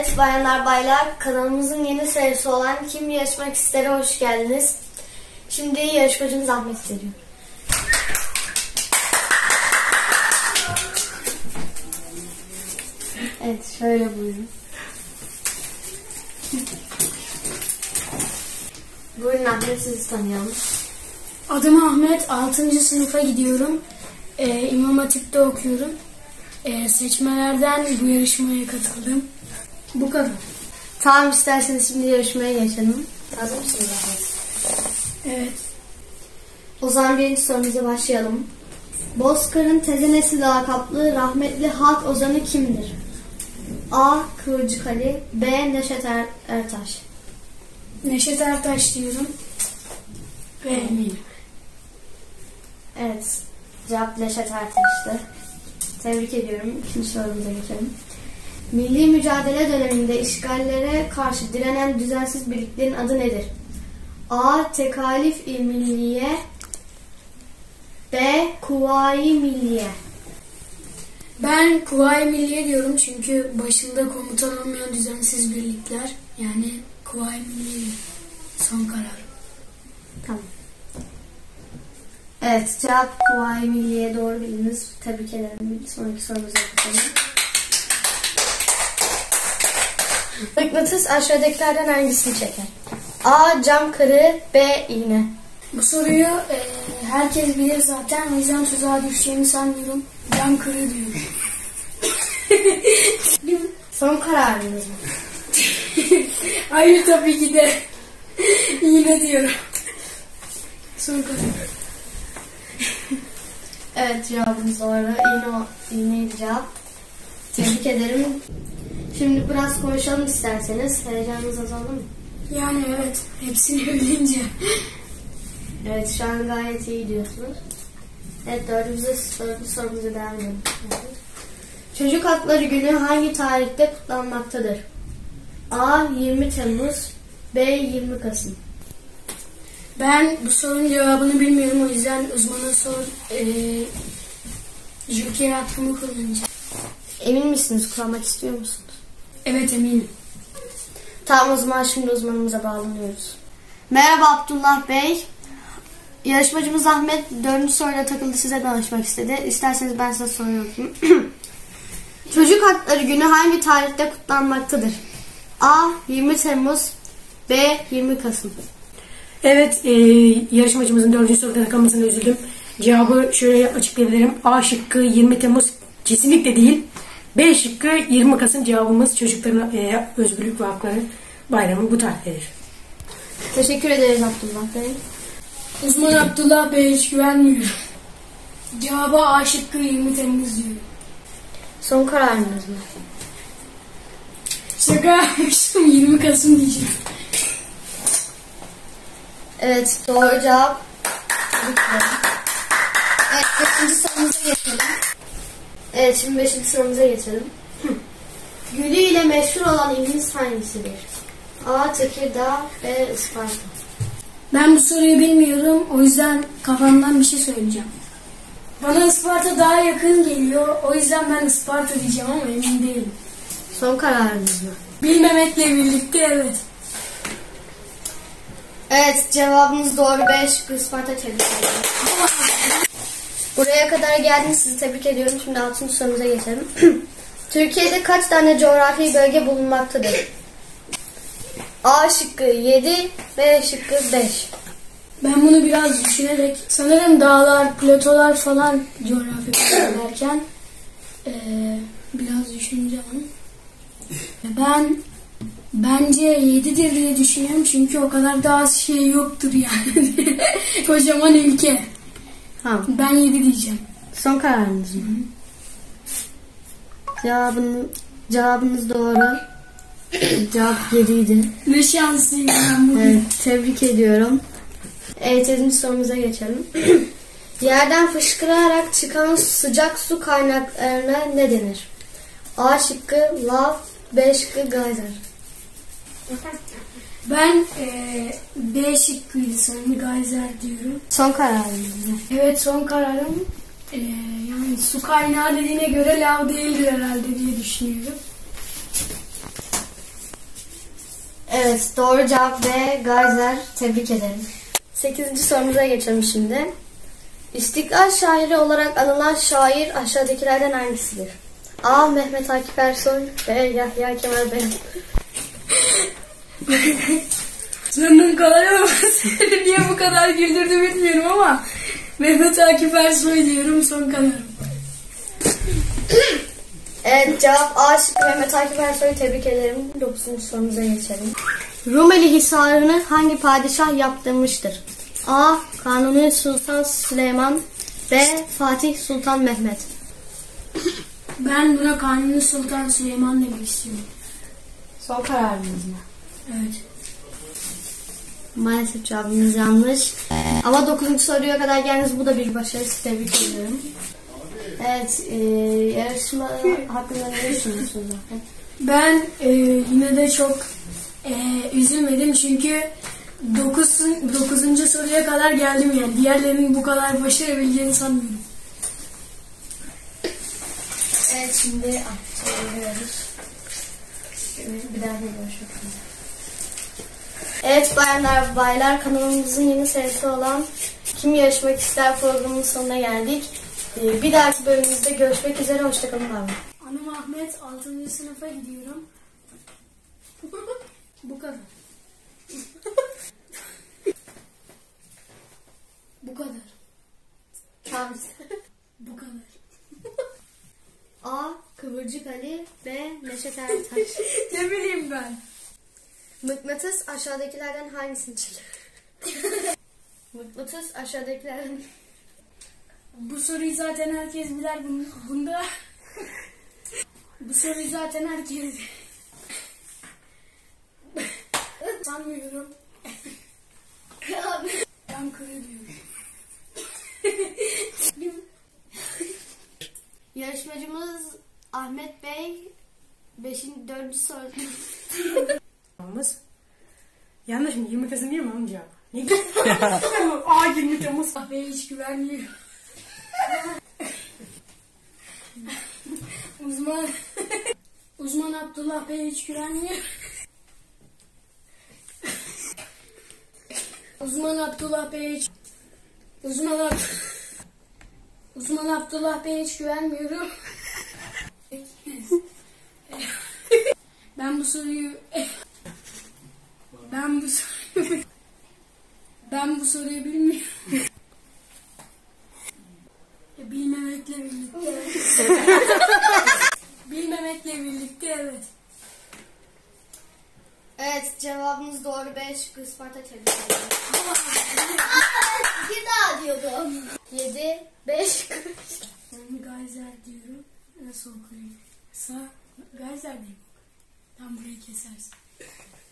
Evet bayanlar baylar, kanalımızın yeni serisi olan Kim Yarışmak İster'e hoş geldiniz. Şimdi yarışmacımız Ahmet geliyor. Evet şöyle buyurun. Buyurun Ahmet, sizi tanıyalım. Adım Ahmet, 6. sınıfa gidiyorum. İmam Hatip'te okuyorum. Seçmelerden bu yarışmaya katıldım. Bu kadar. Tamam, isterseniz şimdi yarışmaya geçelim. Hazır mısınız Ahmet? Evet. O zaman birinci sorumuza başlayalım. Bozkır'ın tezenesi lakaplı rahmetli halk ozanı kimdir? A. Kıvırcık Ali, B. Neşet Ertaş. Neşet Ertaş diyorum. Ve eminim. Evet, cevap Neşet Ertaş'tı. Tebrik ediyorum. İkinci sorumuza geçelim. Milli mücadele döneminde işgallere karşı direnen düzensiz birliklerin adı nedir? A. Tekalif-i Milliye, B. Kuvayi Milliye. Ben Kuvayi Milliye diyorum çünkü başında komutan olmayan düzensiz birlikler. Yani Kuvayi Milliye son karar. Tamam. Evet, cevap Kuvayi Milliye, doğru bildiniz. Tebrik ederim. Sonraki sorumuza geçelim. Mıknatıs aşağıdakilerden hangisini çeker? A. Cam kırığı, B. İğne. Bu soruyu herkes bilir zaten. O yüzden tuzağa düşeceğimi sanmıyorum. Cam kırığı diyorum. Son kararınız mı? Hayır, tabii ki de iğne diyorum. Son karar. Evet, cevabınız doğru. İğneydi cevap. Tebrik ederim. Şimdi biraz konuşalım isterseniz. Heyecanınız azaldı mı? Yani evet. Hepsini bilince. Evet, şu an gayet iyi diyorsunuz. Evet, dördüncü sorumuza devam edelim. Çocuk Hakları Günü hangi tarihte kutlanmaktadır? A. 20 Temmuz, B. 20 Kasım. Ben bu sorunun cevabını bilmiyorum. O yüzden uzmana sor. Joker hakkımı kullanacağım. Emin misiniz? Kullanmak istiyor musunuz? Evet, eminim. Tamam, o zaman şimdi uzmanımıza bağlanıyoruz. Merhaba Abdullah Bey. Yarışmacımız Ahmet 4. soruyla takıldı, size danışmak istedi. İsterseniz ben size soruyorum. Çocuk Hakları Günü hangi tarihte kutlanmaktadır? A. 20 Temmuz, B. 20 Kasım. Evet, yarışmacımızın 4. soruda takılmasına üzüldüm. Cevabı şöyle açıklayabilirim. A şıkkı 20 Temmuz kesinlikle değil. B şıkkı 20 Kasım cevabımız. Çocukların özgürlük ve hakları bayramı bu tarihtedir. Teşekkür ederiz Abdullah Bey. Uzman Abdullah Bey'e hiç güvenmiyorum. Cevaba A şıkkı 20 Temmuz diyorum. Son kararınız mı? Şaka yapmıştım, 20 Kasım diyeceğim. Evet, doğru cevap. Evet, 5. sorumuza geçelim. Evet, şimdi 5. sorumuza geçelim. Gülü ile meşhur olan ilimiz hangisidir? A. Tekirdağ, B. Isparta. Ben bu soruyu bilmiyorum. O yüzden kafamdan bir şey söyleyeceğim. Bana Isparta daha yakın geliyor. O yüzden ben Isparta diyeceğim ama emin değilim. Son kararınız mı? Bilmemekle birlikte evet. Evet, cevabınız doğru. B şıkkı Isparta, tebrik ederim. Buraya kadar geldiniz, sizi tebrik ediyorum. Şimdi 6. sorumuza geçelim. Türkiye'de kaç tane coğrafi bölge bulunmaktadır? A şıkkı 7, B şıkkı 5. Ben bunu biraz düşünerek, sanırım dağlar, platolar falan coğrafi bölge derken biraz düşüneceğim. Bence 7'dir diye düşünüyorum çünkü o kadar da az şey yoktur yani. Kocaman ülke. Tamam. Ben 7 diyeceğim. Son kararınız mı? Cevabınız doğru. Cevap 7 idi. Ne şanslıyım ben bugün. Evet, tebrik ediyorum. Evet, 7. sorumuza geçelim. Yerden fışkırarak çıkan sıcak su kaynaklarına ne denir? A şıkkı lav, B şıkkı geyser. Ben B şıkkıydı sanırım, geyser diyorum. Son kararınız mı? Evet, son kararım. Yani su kaynağı dediğine göre lav değildir herhalde diye düşünüyorum. Evet, doğru cevap ve Gayzer. Tebrik ederim. 8. sorumuza geçelim şimdi. İstiklal şairi olarak anılan şair aşağıdakilerden hangisidir? A. Mehmet Akif Ersoy. B. Yahya Kemal Beyatlı. Sonun kolay olması niye bu kadar güldürdü bilmiyorum ama Mehmet Akif Ersoy diyorum, son kararım. Evet, cevap A şıkkı Mehmet Akif Ersoy'u tebrik ederim. 9. sorumuza geçelim. Rumeli Hisarı'nı hangi padişah yaptırmıştır? A. Kanuni Sultan Süleyman. B. Fatih Sultan Mehmet. Ben buna Kanuni Sultan Süleyman demek istiyorum. Son kararınız mı? Evet. Maalesef cevabınız yanlış. Ama 9. soruya kadar geldiniz. Bu da bir başarı. Tebrik ediyorum. Evet, yarışma hakkında ne düşünüyorsunuz? Ben yine de çok üzülmedim çünkü 9. soruya kadar geldim yani. Diğerlerinin bu kadar başarabileceğini sanmıyorum. Evet, şimdi çeviriyoruz. Bir daha görüşmek üzere. Evet bayanlar ve baylar, kanalımızın yeni serisi olan Kim Yarışmak İster programının sonuna geldik. Bir dahaki bölümümüzde görüşmek üzere. Hoşçakalın. Anım Ahmet, 6. sınıfa gidiyorum. Bu kadar. Bu kadar. Tamam. Bu kadar. A. Kıvırcık Ali. B. Neşet Ertaş. Ne bileyim ben. Mıknatıs aşağıdakilerden hangisini çeker? Mıknatıs aşağıdakilerden... Bu soruyu zaten herkes bilir bunda. Bu soruyu zaten herkes sanmıyorum. Ben kırılıyorum. Yarışmacımız Ahmet Bey 4. soru. Olmaz. Yanlış mı? 20 Kasım değil mi amca? Ne? A 20 Temmuz. Ben hiç güvenmiyorum. Uzman Abdullah Bey hiç güvenmiyor. Uzman Abdullah Bey hiç Uzman Abdullah Bey hiç güvenmiyorum. Ben bu soruyu bilmiyorum. Bilmemekle birlikte evet. Evet, cevabınız doğru. 5 şıkkı Isparta, tebrik ederim. Bir daha diyordum. 7, 5 Ben Gayzer diyorum. Nasıl okuyayım? Gayzer diyeyim. Tam burayı kesersin.